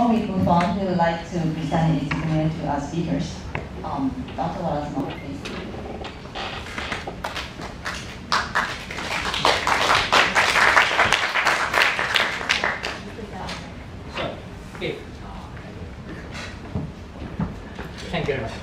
Before we move on, we would like to present his opinion to our speakers. Dr. Wallace Moore, please. Okay. Thank you very much.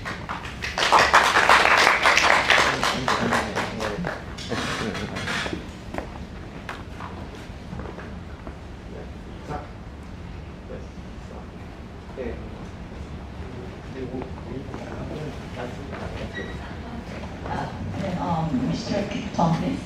Mr. Tom, please.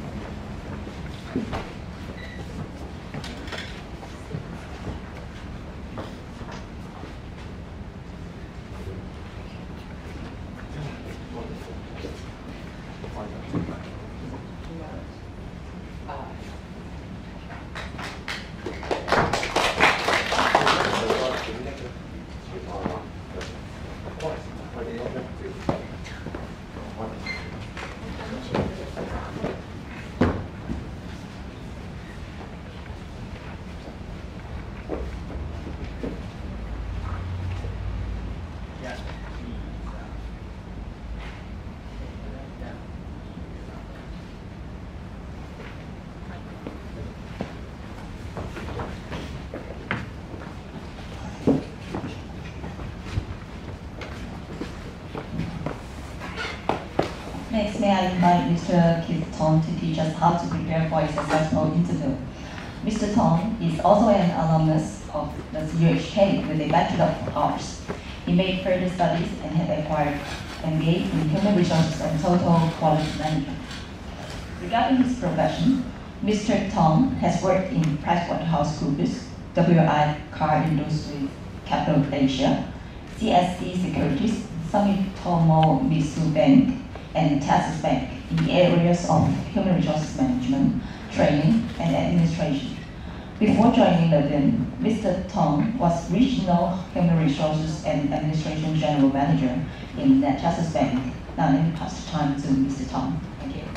Next, may I invite Mr. Keith Tong to teach us how to prepare for a successful interview. Mr. Tong is also an alumnus of the UHK with a Bachelor of Arts. He made further studies and had acquired MBA in Human Resources and Total Quality Management. Regarding his profession, Mr. Tong has worked in PricewaterhouseCoopers, WI Car Industry Capital Asia, CSC Securities, Sumitomo Mitsui Bank, and Texas Bank in the areas of human resources management, training, and administration. Before joining Levin, Mr. Tong was Regional Human Resources and Administration General Manager in Texas Bank. Now let me pass the time to Mr. Tong. Thank you.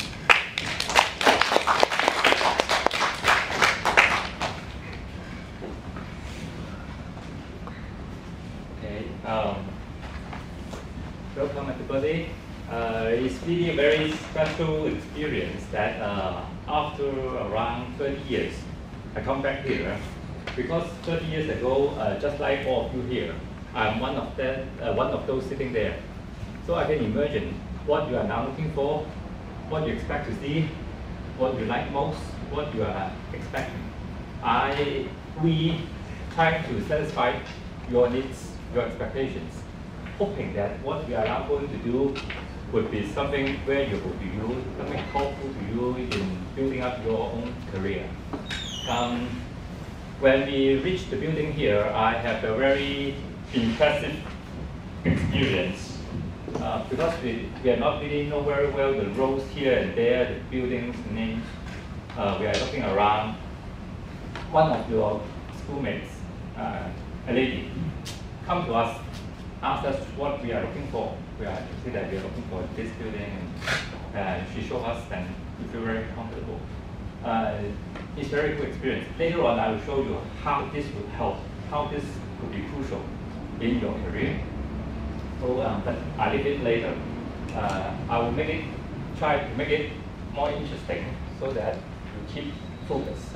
Okay. Welcome everybody. It's really a very special experience that after around 30 years, I come back here because 30 years ago, just like all of you here, I'm one of those sitting there. So I can imagine what you are now looking for, what you expect to see, what you like most, what you are expecting. We try to satisfy your needs, your expectations, hoping that what we are now going to do would be something valuable to you, something helpful to you in building up your own career. When we reached the building here, I have a very impressive experience because we are not really know very well the roads here and there, the buildings, names. We are looking around. One of your schoolmates, a lady, come to us, asked us what we are looking for. We are looking for this building, and she showed us, and we feel very comfortable. It's a very good experience. Later on, I will show you how this would help, how this could be crucial in your career. So, but I'll leave it later. I will try to make it more interesting so that you keep focused.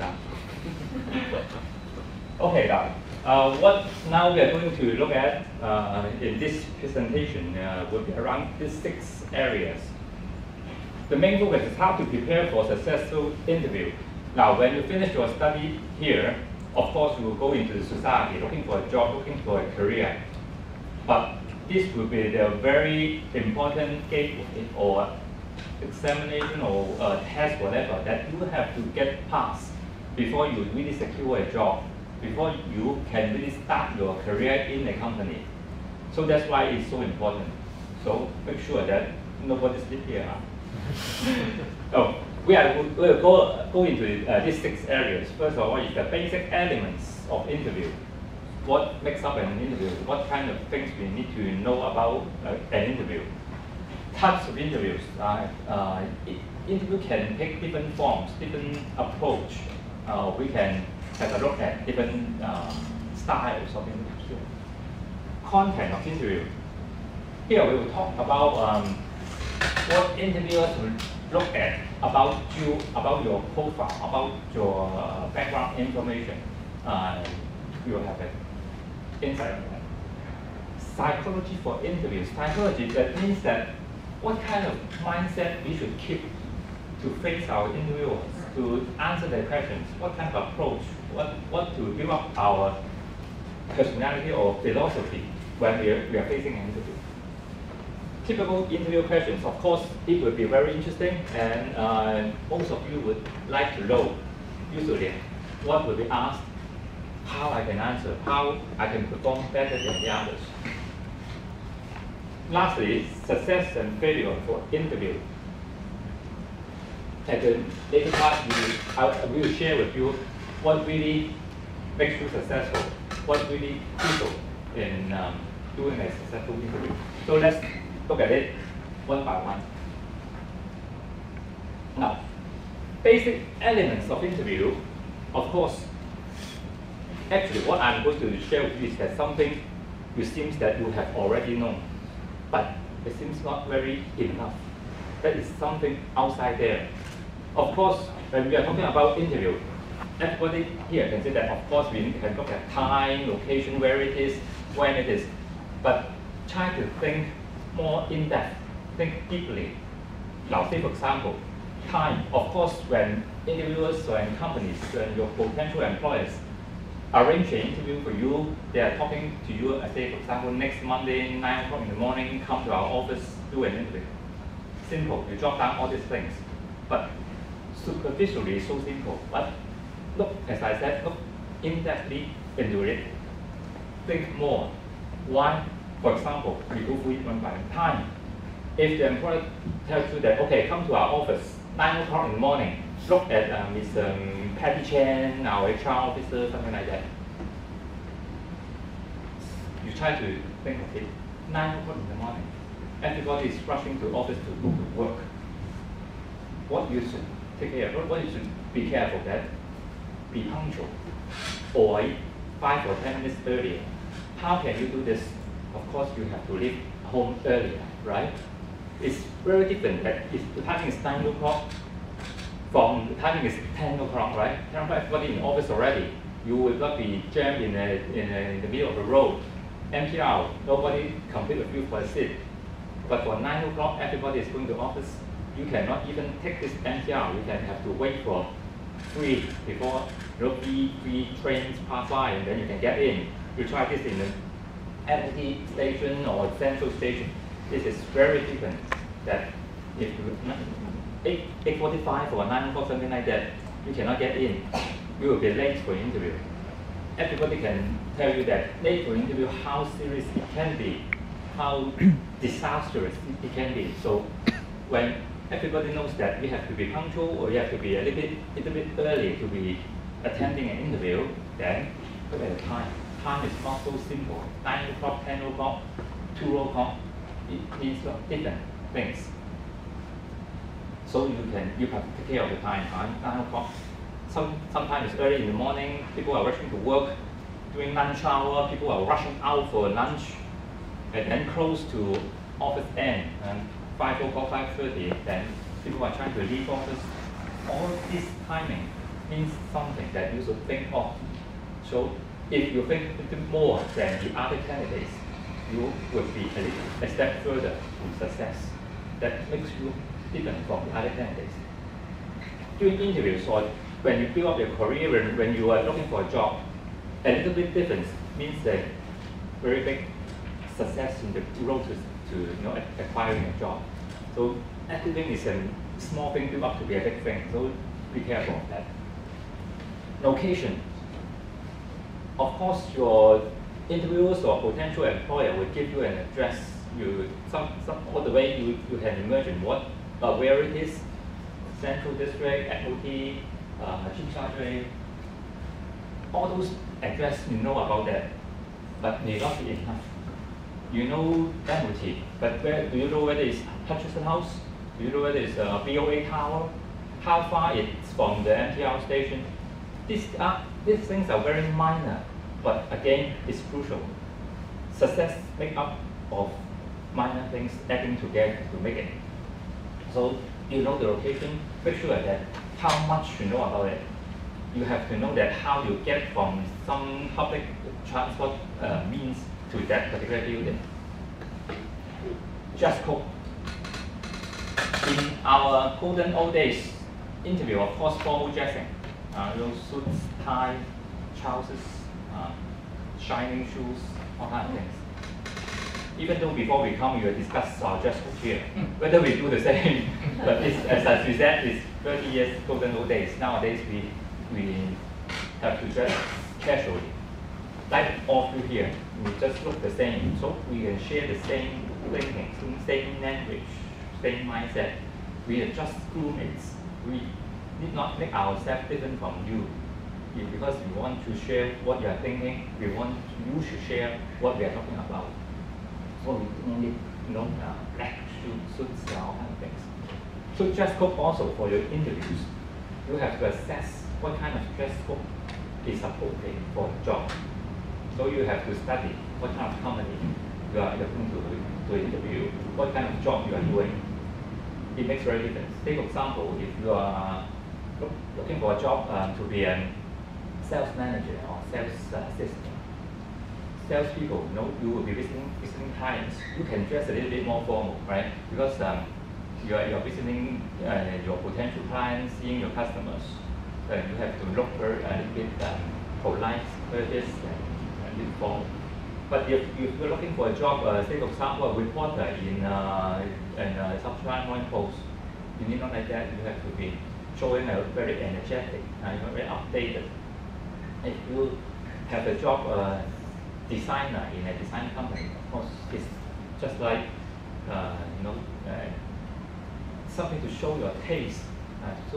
Okay, now. What now we are going to look at in this presentation will be around these 6 areas. The main focus is how to prepare for a successful interview. Now, when you finish your study here, of course, you will go into the society looking for a job, looking for a career. But this will be the very important gateway or examination or test, whatever, that you have to get past before you really secure a job, before you can really start your career in a company. So that's why it's so important. So make sure that nobody sleep here. Oh, we'll go into these 6 areas. First of all, is the basic elements of interview. What makes up an interview? What kind of things we need to know about an interview? Types of interviews. Interview can take different forms, different approach. We can have a look at different styles of interview. Content of interview. Here we will talk about what interviewers will look at about you, about your profile, about your background information. You will have an insight on that. Psychology for interviews. Psychology, that means that what kind of mindset we should keep to face our interviewers, to answer their questions, what kind of approach, what to build up our personality or philosophy when we are facing an interview. Typical interview questions, of course, it would be very interesting, and most of you would like to know, usually, what will be asked, how I can answer, how I can perform better than the others. Lastly, success and failure for interview. At the later part, we will share with you what really makes you successful, what really crucial in doing a successful interview. So let's look at it one by one. Now, basic elements of interview, of course, actually what I'm going to share with you is that something it seems that you have already known, but it seems not very enough. That is something outside there. Of course, when we are talking about interview, everybody here can say that, of course, we can look at time, location, where it is, when it is, but try to think more in depth, think deeply. Now, say for example, time. Of course, when interviewers and companies, when your potential employers arrange an interview for you, they are talking to you, say for example, next Monday, 9 o'clock in the morning, come to our office, do an interview. Simple, you jot down all these things. But superficially, so simple. But look, as I said, look in-depthly into it. Think more. Why? For example, we go through it one by time. If the employer tells you that, okay, come to our office, 9 o'clock in the morning, look at Ms. Patty Chen, our HR officer, something like that. You try to think of it. 9 o'clock in the morning. Everybody is rushing to office to go to work. What you should take care of, what you should be careful that, be punctual. Or 5 or 10 minutes earlier. How can you do this? Of course, you have to leave home earlier, right? It's very different that if the timing is 9 o'clock, from the timing is 10 o'clock, right? 10 o'clock, everybody in the office already. You will not be jammed in the middle of the road. MTR, nobody compete with you for a seat. But for 9 o'clock, everybody is going to office. You cannot even take this MTR. You can have to wait for 3 before three trains pass by, and then you can get in. You try this in the MRT station or central station. This is very different. That if you 8:45 or 9 o'clock, something like that, you cannot get in. You will be late for interview. Everybody can tell you that late for interview, how serious it can be, how disastrous it can be. So when everybody knows that we have to be punctual or you have to be a little bit early to be attending an interview, then look at the time. Time is not so simple. 9 o'clock, 10 o'clock, 2 o'clock, it means different things. So you have to take care of the time. 9 o'clock. Sometimes it's early in the morning, people are rushing to work, during lunch hour, people are rushing out for lunch, and then close to office end, and 5 o'clock, 5:30, then people are trying to leave office. All this timing means something that you should think of. So if you think a bit more than the other candidates, you would be a step further to success. That makes you different from the other candidates. During interviews or when you build up your career, when you are looking for a job, a little bit difference means a very big success in the road to acquiring a job. So everything is a small thing built up to be a big thing. So be careful of that. Location. Of course, your interviewers or potential employer will give you an address. All the way you can imagine where it is. Central District, MOT, Tsim all those address you know about that, but may not be enough. You know MOT, but do you know whether it's Hutchison House? Do you know whether it's BOA Tower? How far it's from the MTR station? These things are very minor. But again, it's crucial. Success make up of minor things adding together to make it. So you know the location, make sure that how much you know about it. You have to know that how you get from some public transport means to that particular building. Dress code. In our golden old days, interview, of course, formal dressing. Those suits, tie, trousers, shining shoes, all kinds of things. Even though before we come, we will discuss our dress code here, whether we do the same. But it's, as we said, it's 30 years golden old days. Nowadays, we have to dress casually. Like all through here, we just look the same, so we can share the same thinking, same language, same mindset. We are just schoolmates. We need not make ourselves different from you. Because we want to share what you are thinking, we want you to share what we are talking about. So we need black suits, all kinds of things. So dress code also for your interviews. You have to assess what kind of dress code is appropriate for the job. So you have to study what kind of company you are going to interview, what kind of job you are doing. It makes very difference. Take for example, if you are looking for a job to be a sales manager or sales assistant, salespeople, you will be visiting clients. You can dress a little bit more formal, right? Because you are visiting your potential clients, seeing your customers. You have to look a little bit polite, courteous, and a little formal. But if you're looking for a job, say for example, a reporter in Subscribe Morning Post, you need not like that. You have to be showing a very energetic, very updated. If you have a job designer in a design company, of course, it's just like something to show your taste, so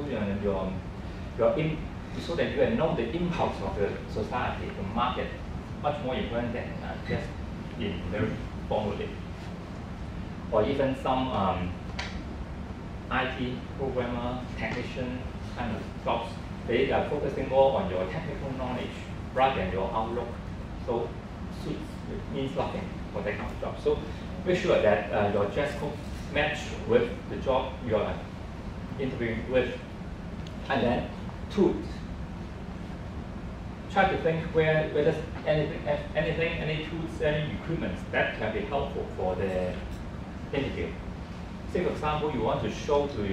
so that you know the impulse of the society, the market, much more important than just in very formally. Or even some IT programmer, technician kind of jobs, they are focusing more on your technical knowledge rather than your outlook. So suits means nothing for that kind of job. So make sure that your dress code match with the job you are interviewing with. And then tools. Try to think where there's any tools, any equipment that can be helpful for the interview. Say for example, you want to show to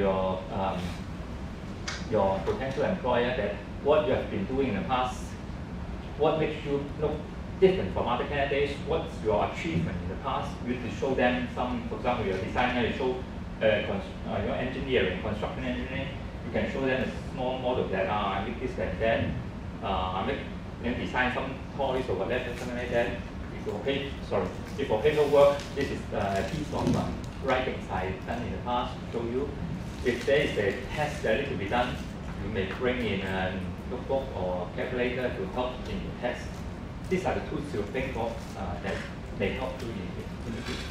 your potential employer that what you have been doing in the past, what makes you look different from other candidates, what's your achievement in the past. You need to show them some, for example, your designer, you show your engineering, construction engineering, you can show them a small model that I make this and that, design some toys or whatever, something like that. If for paperwork, this is a piece of writings I've done in the past to show you. If there is a test that needs to be done, you may bring in a notebook or calculator to help in the test. These are the tools you think of that may help you in the interview.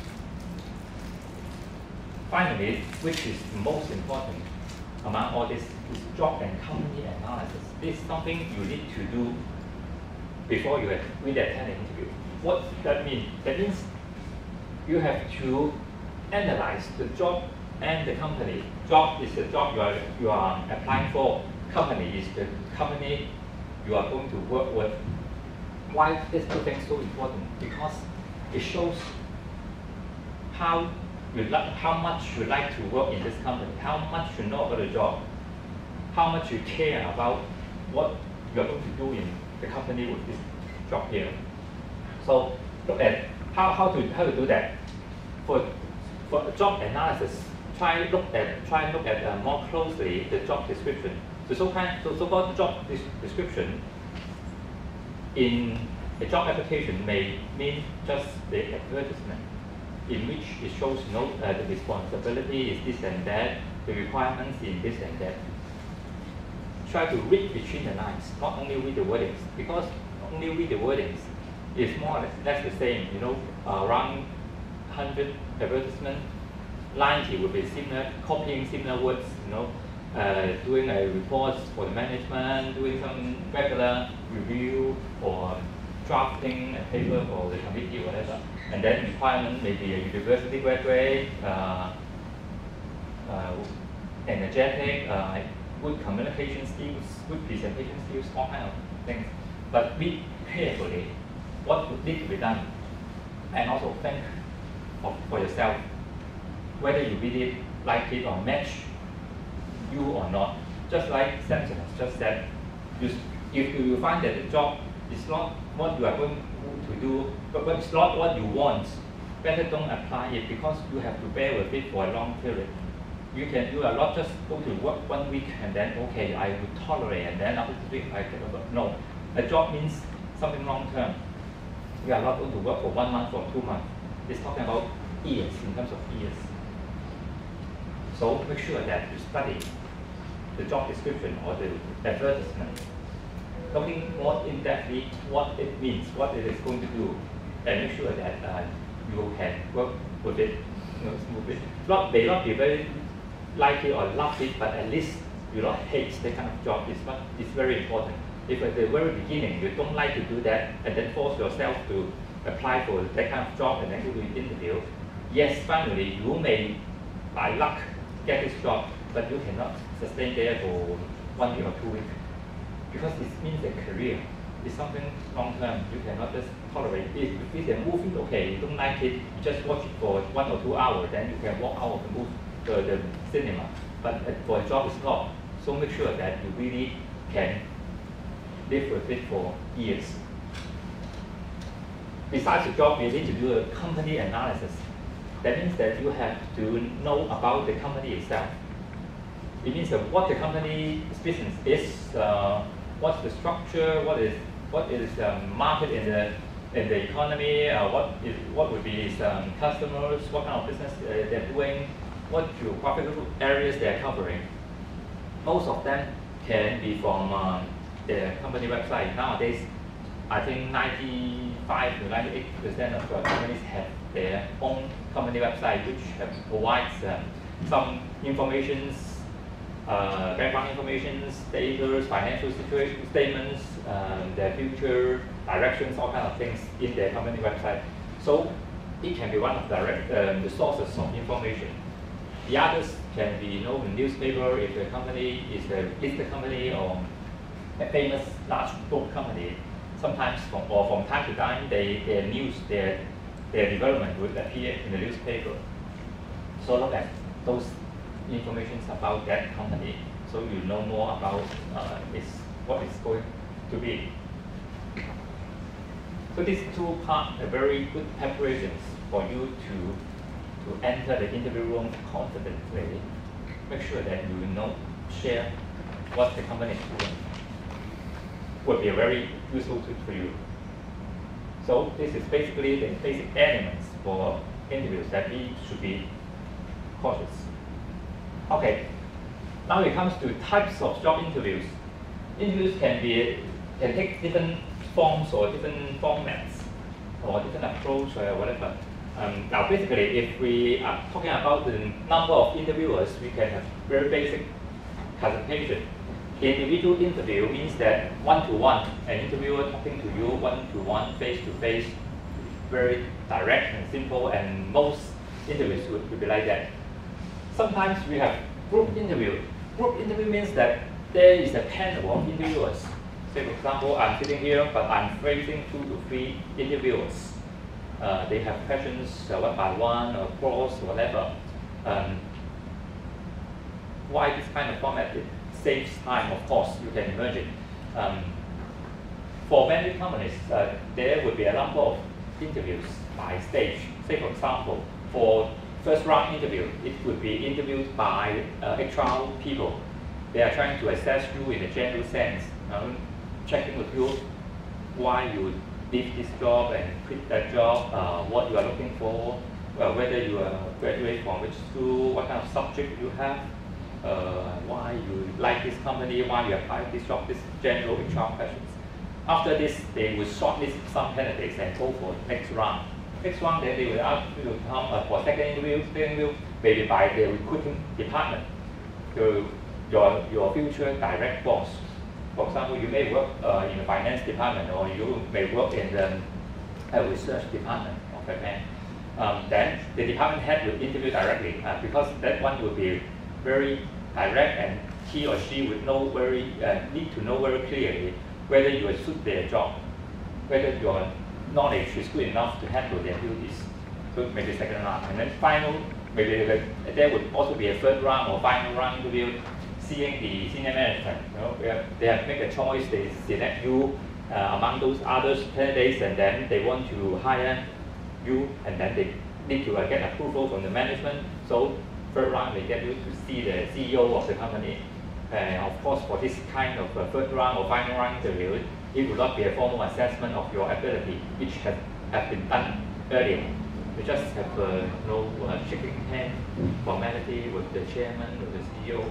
Finally, which is most important among all this, is job and company analysis. This is something you need to do before you really attend an interview. What does that mean? That means you have to analyze the job and the company. Job is the job you are applying for. Company is the company you are going to work with. Why these two things so important? Because it shows how much you like to work in this company, how much you know about the job, how much you care about what you are going to do in the company with this job here. So look at how to do that. For job analysis, try look at more closely the job description. The so-called job description in a job application may mean just the advertisement, in which it shows the responsibility is this and that, the requirements in this and that. Try to read between the lines, not only read the wordings, because only read the wordings is more or less the same. Around 100 advertisements, 90 will be similar, copying similar words. Doing a report for the management, doing some regular review or drafting a paper for the committee or whatever, and then requirement may be a university graduate, energetic, good communication skills, good presentation skills, all kind of things. But read carefully what would need to be done, and also think for yourself whether you really like it or match you or not. Just like Samson has just said, if you find that the job is not what you are going to do, but it's not what you want, better don't apply it, because you have to bear with it for a long period. You are not just go to work 1 week and then, okay, I will tolerate, and then after 2 weeks I can work. No, a job means something long term. You are not going to work for 1 month or 2 months. It's talking about years, in terms of years. So make sure that you study the job description or the advertisement, looking more in-depthly what it means, what it is going to do, and make sure that you can work with it smoothly. May not be very like it or love it, but at least you don't hate that kind of job. It's very important. If at the very beginning you don't like to do that, and then force yourself to apply for that kind of job and then go to the interview, yes, finally you may, by luck, get this job, but you cannot sustain there for 1 week or 2 weeks, because it means a career. It's something long term. You cannot just tolerate it. If it's a movie, okay, you don't like it, you just watch it for 1 or 2 hours, then you can walk out of the cinema. But for a job, it's not. So make sure that you really can live with it for years. Besides the job, you need to do a company analysis. That means that you have to know about the company itself. It means that what the company's business is, what's the structure, what is market in the economy, what would be its customers, what kind of business they're doing, what geographical areas they're covering. Most of them can be from the company website. Nowadays, I think 95 to 98% of companies have their own company website, which provides some information, background information, status, financial situation statements, their future directions, all kinds of things in their company website. So it can be one of the sources of information. The others can be the newspaper, if the company is a listed company or a famous large book company. Sometimes from time to time, their news, their development would appear in the newspaper. So look at those information about that company, so you know more about what it's going to be. So these two parts are very good preparations for you to enter the interview room confidently. Make sure that you share what the company is doing. Would be a very useful tool for you. So this is basically the basic elements for interviews that we should be cautious. Okay, now it comes to types of job interviews. Interviews can take different forms or different formats or different approach or whatever. Now basically, if we are talking about the number of interviewers, we can have very basic classification. Individual interview means that one-to-one, an interviewer talking to you one-to-one, face-to-face, very direct and simple, and most interviews would be like that. Sometimes we have group interview. Group interview means that there is a panel of interviewers. Say for example, I'm sitting here, but I'm facing 2 to 3 interviewers. They have questions one by one or cross, whatever. Why this kind of format? It saves time, of course, you can imagine. For many companies, there would be a number of interviews by stage. Say for example, for first round interview, it would be interviewed by HR people. They are trying to assess you in a general sense, checking with you why you leave this job and quit that job, what you are looking for, whether you are graduate from which school, what kind of subject you have, why you like this company, why you apply this job, this general HR questions. After this, they will shortlist some candidates and go for next round. Next round, then they will ask you to come for second interview, maybe by the recruiting department, to your future direct boss. For example, you may work in the finance department, or you may work in the research department of a bank. Then the department head will interview directly because that one will be very direct, and he or she would know need to know very clearly whether you will suit their job, whether your knowledge is good enough to handle their duties. So maybe second round, and then final, maybe there would also be a third round or final round interview, seeing the senior management. They have to make a choice. They select you among those other candidates, and then they want to hire you, and then they need to get approval from the management. So third round, they get you to see the CEO of the company. Of course, for this kind of third round or final round interview, it will not be a formal assessment of your ability, which have been done earlier. You just have shaking hand formality with the chairman, with the CEO.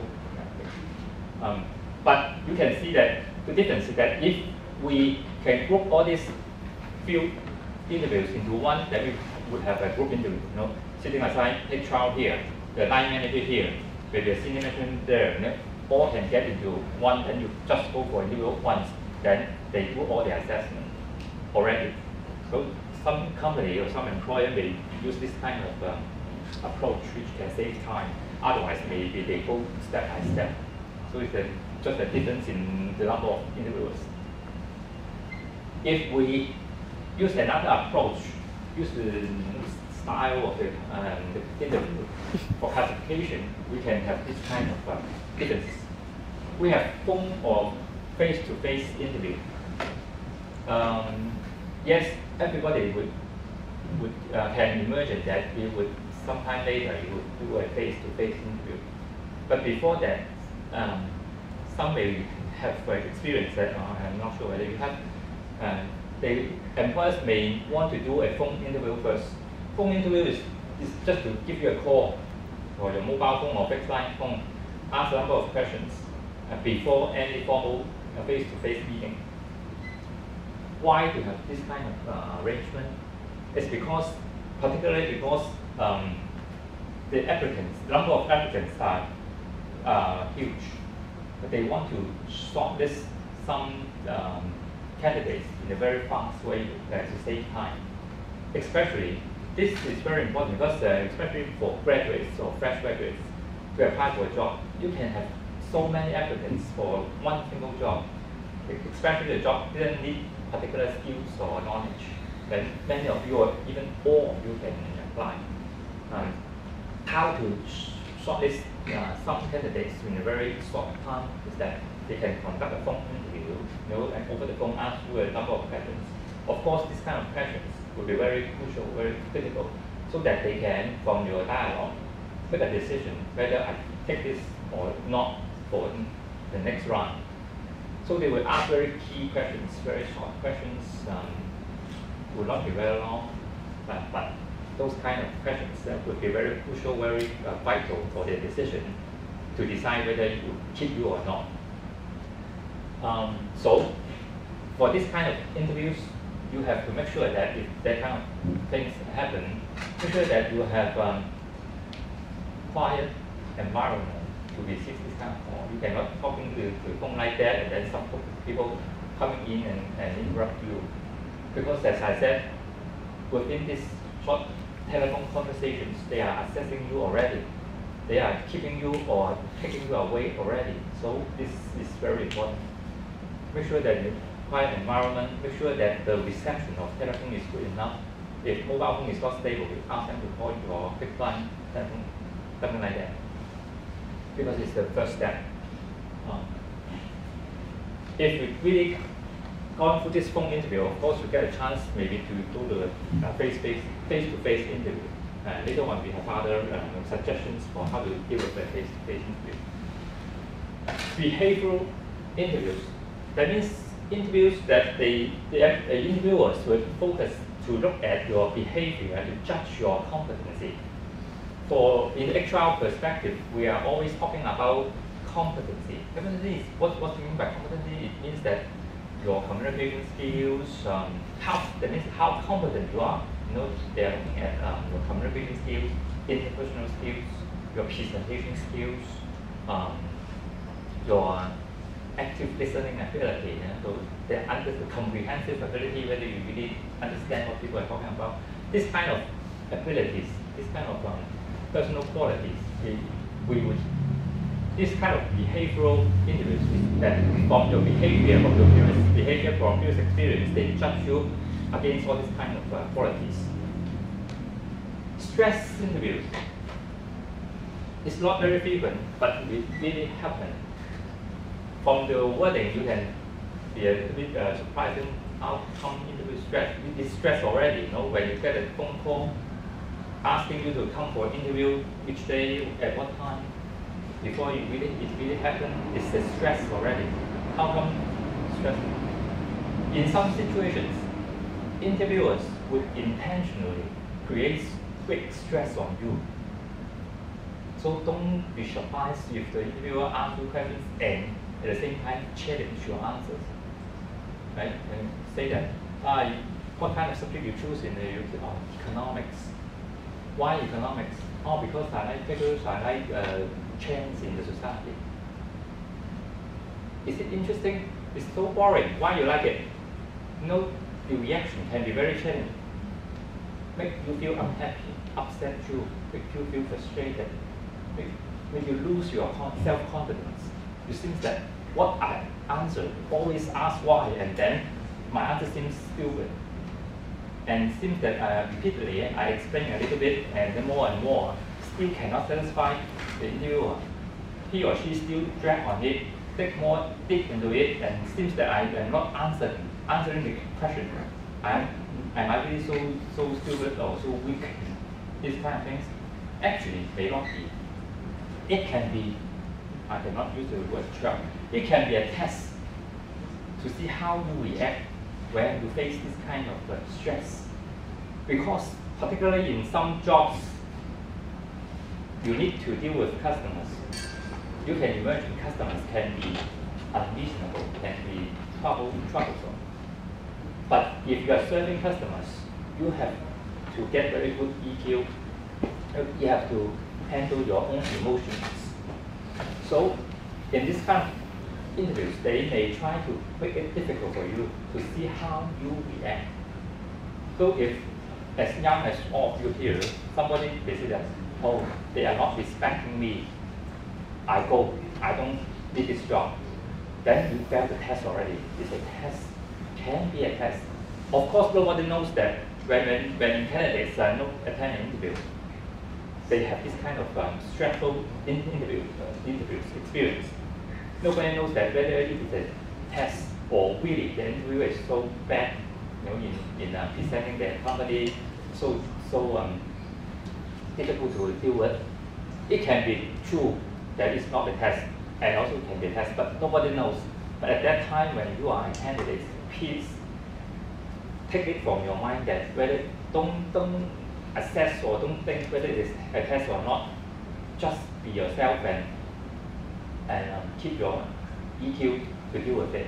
But you can see that the difference is that if we can group all these few interviews into one, then we would have a group interview. Sitting aside HR here, the line manager here, maybe a senior management there, all can get into one, and you just go for interview once, then they do all the assessment already. So some company or some employer may use this kind of approach, which can save time. Otherwise, maybe they go step by step. So it's just a difference in the number of interviewers. If we use another approach, use the style of the interview for classification, we can have this kind of differences. We have phone or face-to-face interview. Yes, everybody can imagine that we would sometime later you would do a face-to-face interview. But before that, some may have experienced that. I'm not sure whether you have. The employers may want to do a phone interview first. Phone interview is just to give you a call or your mobile phone or fixed line phone, ask a number of questions before any formal face-to-face meeting. Why to have this kind of arrangement? It's particularly because the number of applicants are huge. But they want to shortlist some candidates in a very fast way to save time. Especially, this is very important because especially for graduates or fresh graduates to apply for a job, you can have so many applicants for one single job. Especially the job didn't need particular skills or knowledge. Then many of you, or even all of you, can apply. How to shortlist some candidates in a very short time is that they can conduct a phone interview, and over the phone ask you a number of questions. Of course, this kind of questions will be very crucial, very critical, so that they can, from your dialogue, make a decision whether I take this or not for the next round. So they will ask very key questions, very short questions, will not be very long, but those kind of questions would be very crucial, very vital for their decision to decide whether it will keep you or not. So for this kind of interviews, you have to make sure that if that kind of things happen, make sure that you have quiet environment to receive this kind of call. You cannot talking to the phone like that, and then some people coming in and interrupt you. Because as I said, within this short telephone conversations, they are assessing you already. They are keeping you or taking you away already. So this is very important. Make sure that the quiet environment, make sure that the reception of telephone is good enough. If mobile phone is not stable, you ask them to call your quick line telephone, something like that. Because it's the first step. If we really gone through this phone interview, of course, you get a chance maybe to go to a face-to-face interview. Later on, we have other suggestions for how to deal with a face-to-face interview. Behavioral interviews. That means interviews that the interviewers will focus to look at your behavior and to judge your competency. In the HR perspective, we are always talking about competency. Competency is what do you mean by competency? It means that your communication skills, that means how competent you are. They are looking at your communication skills, interpersonal skills, your presentation skills, your active listening ability, so the comprehensive ability, whether you really understand what people are talking about. This kind of abilities, this kind of personal qualities, this kind of behavioral interviews that from your behavior, from your previous behavior, from previous experience, they judge you against all these kind of qualities. Stress interviews. It's not very frequent, but it really happens. From the wording, you can be a bit surprised how come interview stress. It's stress already, when you get a phone call asking you to come for an interview each day at what time, before it really happens, it's the stress already. How come stress? In some situations, interviewers would intentionally create quick stress on you. So don't be surprised if the interviewer asks you questions and at the same time challenge your answers. Right? And say that, what kind of subject you choose in the economics? Why economics? Oh, because I like figures, I like change in the society. Is it interesting? It's so boring. Why you like it? The reaction can be very challenging. Make you feel unhappy, upset you, make you feel frustrated, make you lose your self-confidence. You think that what I answer, always ask why, and then my answer seems stupid. And seems that repeatedly I explain a little bit and then more and more, still cannot satisfy the interviewer. He or she still drag on it, dig more deep into it, and seems that I am not answering the question. Am I really so stupid or so weak? These kind of things actually may not be. It can be, I cannot use the word trap. It can be a test to see how you react when you face this kind of stress. Because particularly in some jobs, you need to deal with customers. You can imagine customers can be unreasonable, can be troublesome. But if you are serving customers, you have to get very good EQ. You have to handle your own emotions. So in this kind of interviews, they may try to make it difficult for you to see how you react. So if, as young as all of you here, somebody says that, oh, they are not respecting me, I don't need this job, then you fail the test already. It's a test, can be a test. Of course, nobody knows that when candidates attend an interview, they have this kind of stressful interviews experience. Nobody knows that whether it is a test or really the interview is so bad, in presenting their company, so difficult to deal with. It can be true that it's not a test, and also can be a test, but nobody knows. But at that time, when you are a candidate, please take it from your mind that whether don't assess or don't think whether it is a test or not. Just be yourself and keep your EQ to deal with it.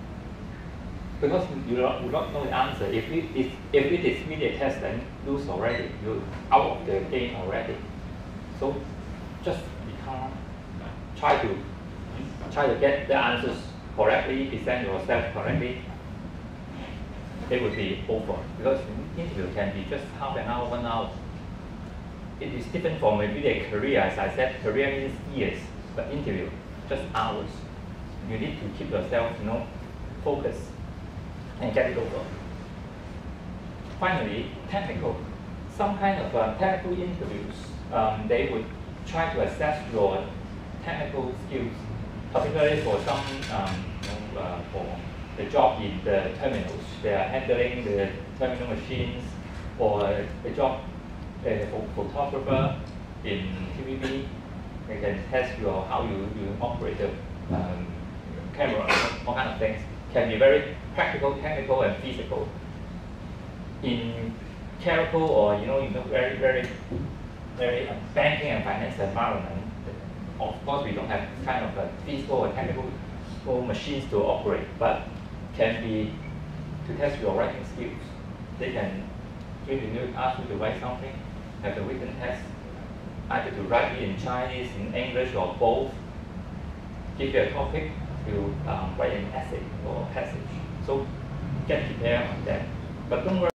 Because you will not know the answer. If it is really a test, then lose already. You're out of the game already. So just be calm. Try to get the answers correctly, present yourself correctly. It will be over. Because interview can be just half an hour, 1 hour. It is different from maybe a career. As I said, career means years, but interview, just hours. You need to keep yourself, focused and get it over. Finally, technical. Some kind of technical interviews, they would try to assess your technical skills, particularly for some for the job in the terminals. They are handling the terminal machines, or the job for photographer in TVB. They can test how you operate the camera, all kind of things. Can be very practical, technical, and physical. In clerical or very banking and finance environment, of course we don't have kind of physical or technical machines to operate, but can be to test your writing skills. They can ask you to write something, have the written test, either to write it in Chinese, in English, or both. Give you a topic, will write an essay or passage. So get prepared on that. But don't worry.